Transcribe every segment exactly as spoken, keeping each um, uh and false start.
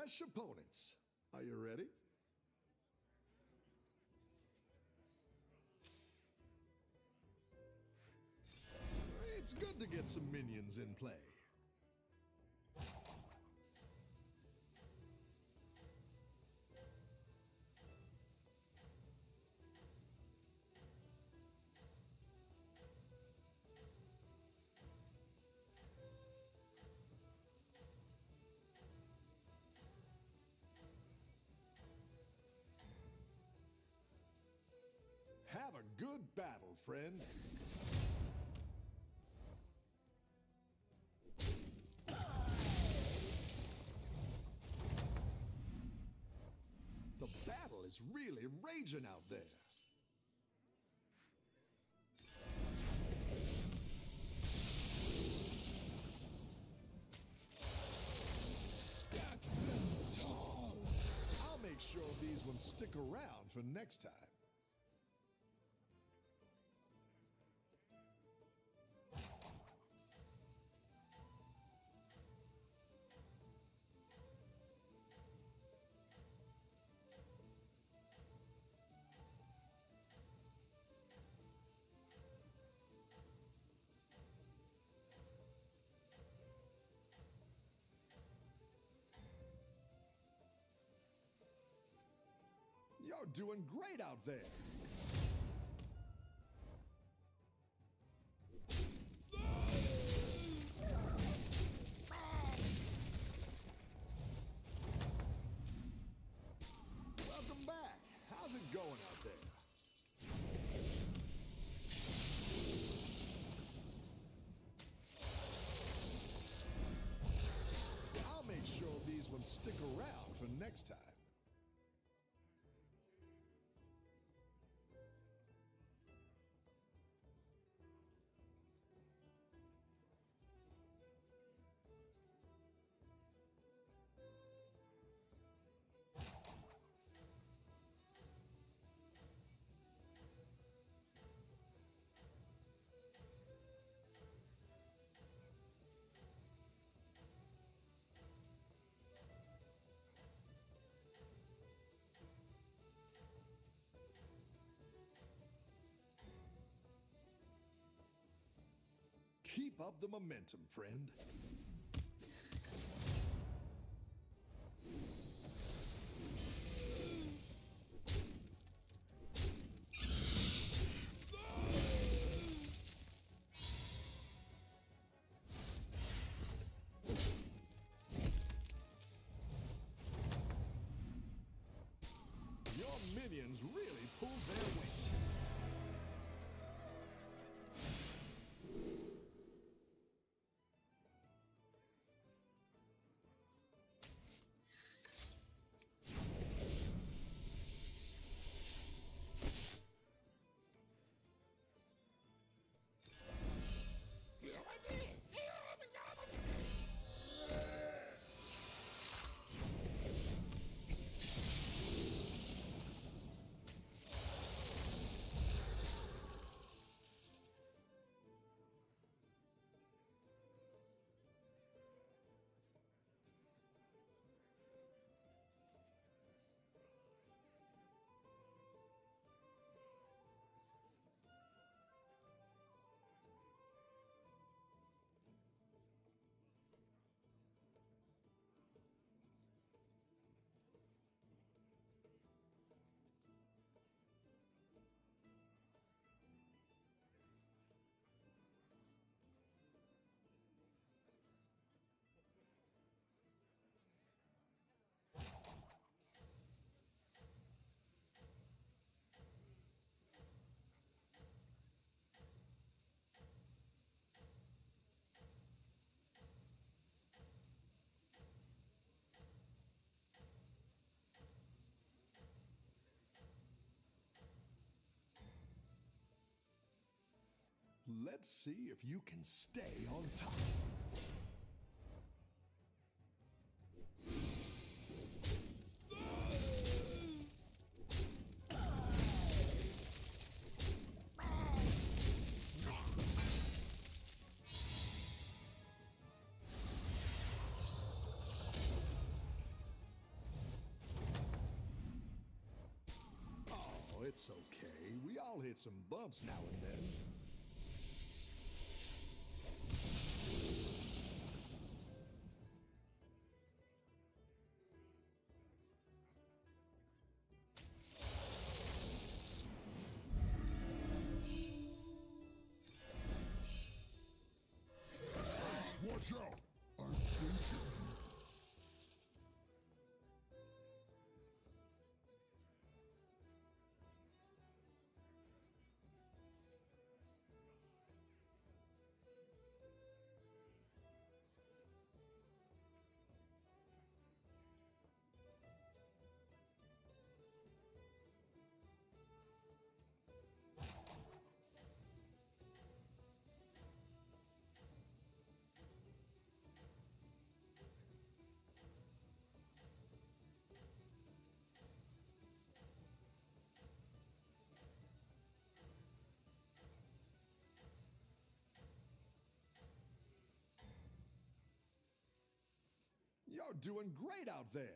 fresh opponents. Are you ready? It's good to get some minions in play. Have a good battle, friend. The battle is really raging out there. I'll make sure these ones stick around for next time. You're doing great out there. Welcome back. How's it going out there? I'll make sure these ones stick around for next time. Keep up the momentum, friend. Your minions really pulled their weight. Let's see if you can stay on top. it's okay. We all hit some bumps now and then. Watch out! I'm thinking. You're doing great out there.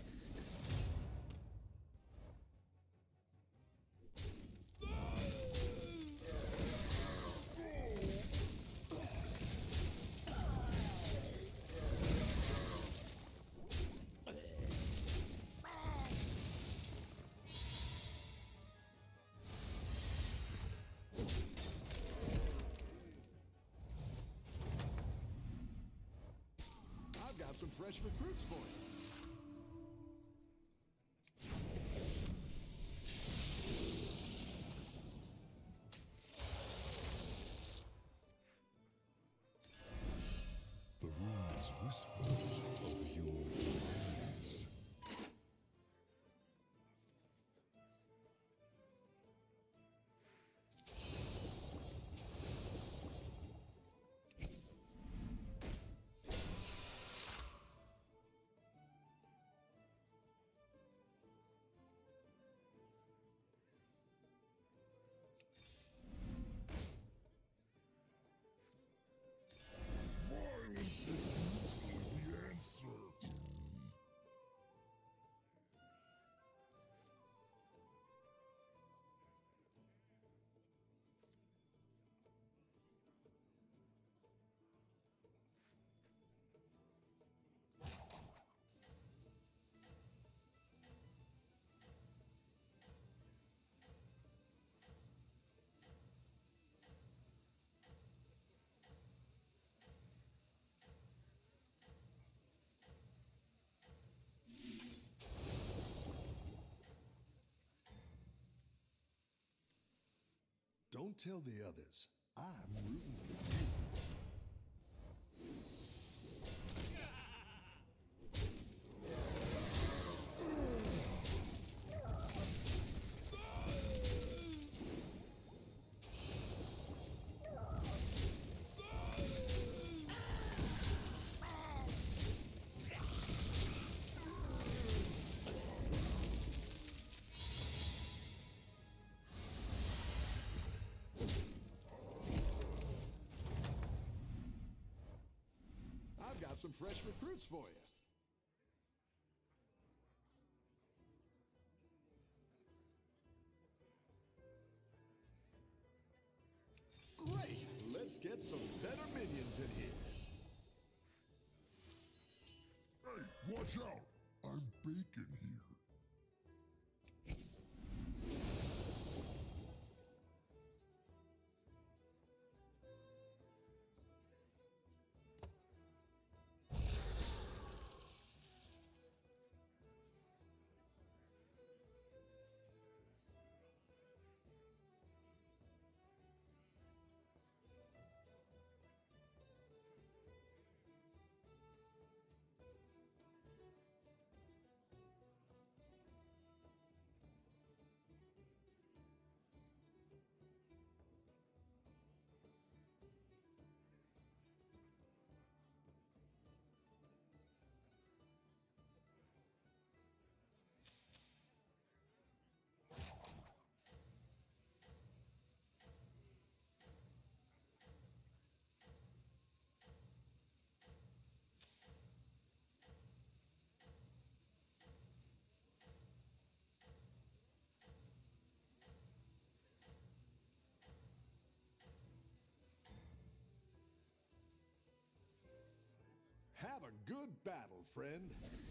I've got some fresh recruits for you. The runes whisper of your praise. Violence is usually the answer. Don't tell the others. I'm rooting for you. I've got some fresh recruits for you. Great! Let's get some better minions in here. Hey, watch out! I'm bacon here. Have a good battle, friend.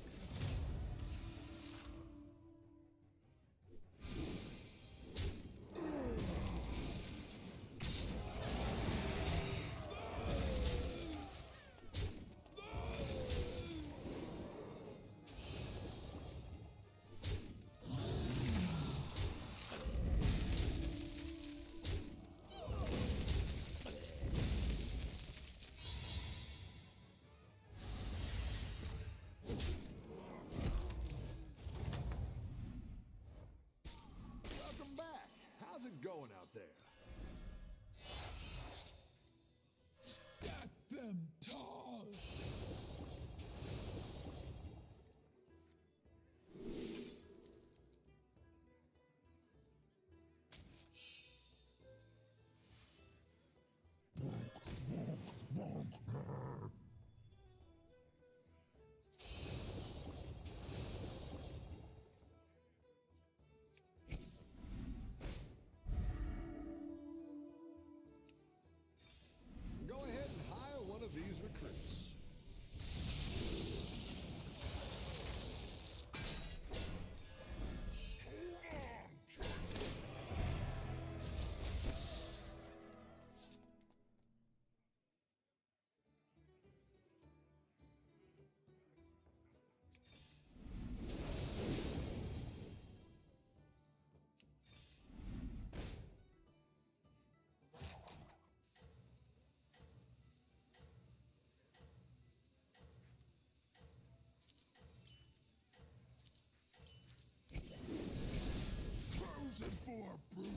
Welcome back. How's it going out there? Stack them tall. Go ahead and hire one of these recruits. Frozen for bruise.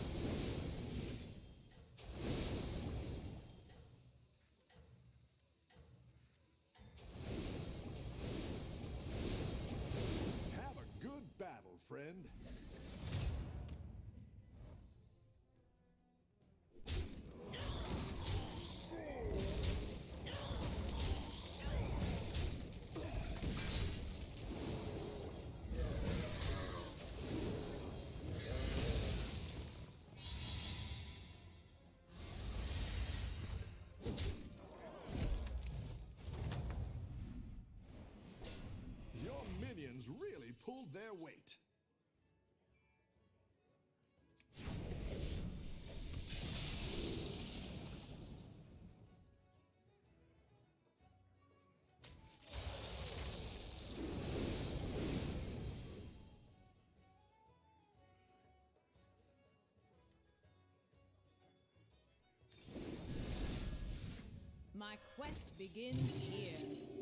Have a good battle, friend. Your minions really pulled their weight. My quest begins here.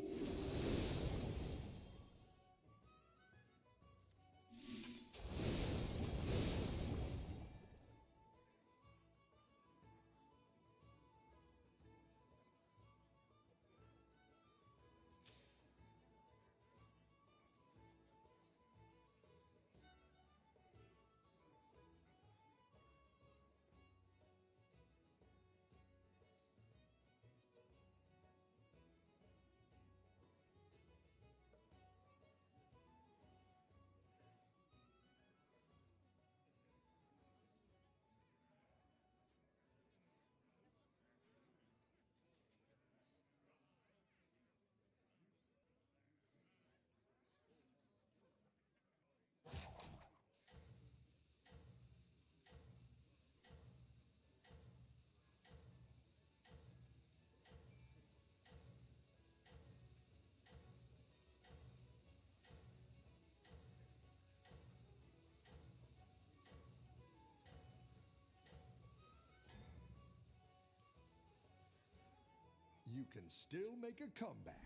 You can still make a comeback.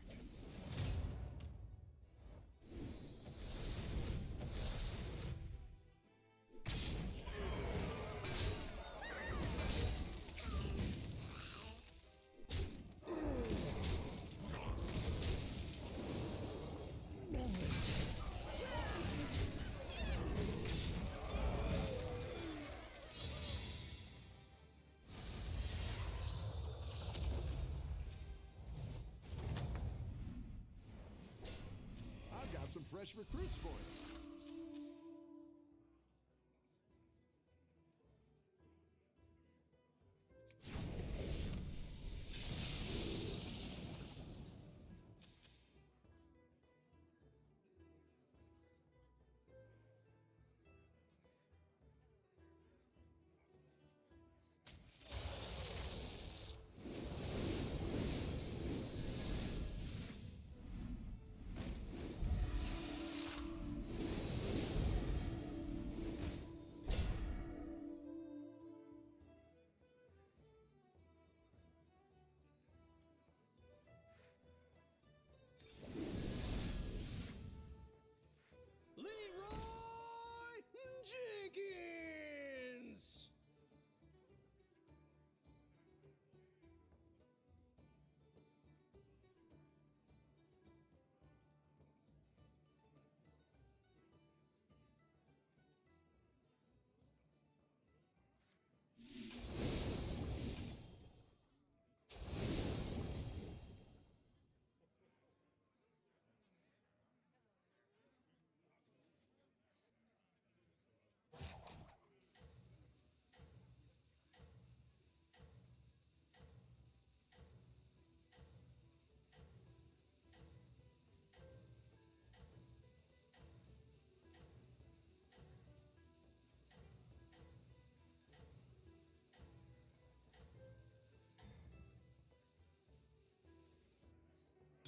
I've got some fresh recruits for you.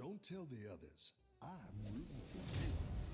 Don't tell the others. I'm rooting for you.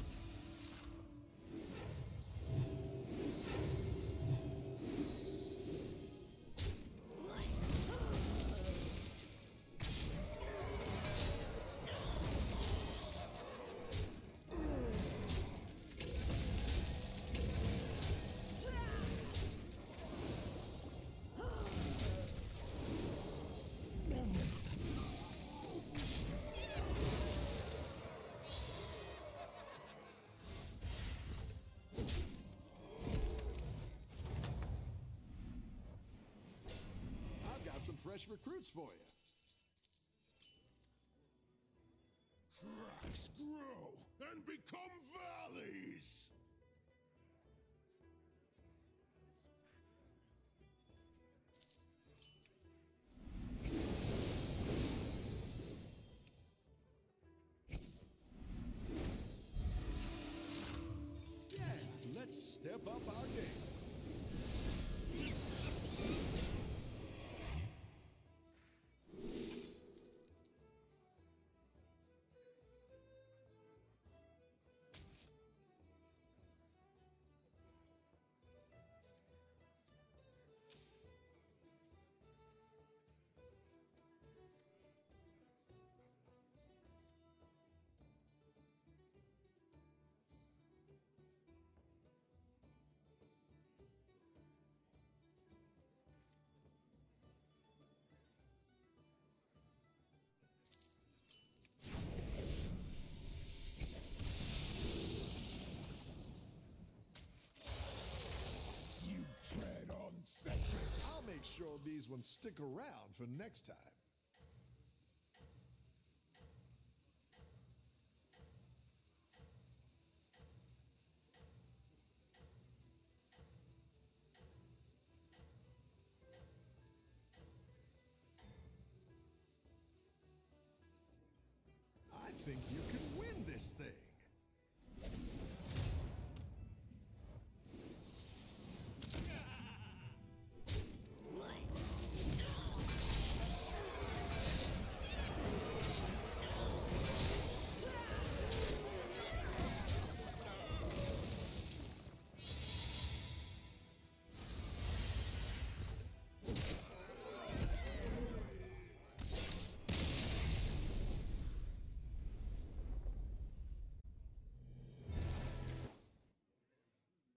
I've got some fresh recruits for you. Cracks grow and become valleys. Yeah, let's step up our game. You tread on sacred. I'll make sure these ones stick around for next time. I think you can win this thing.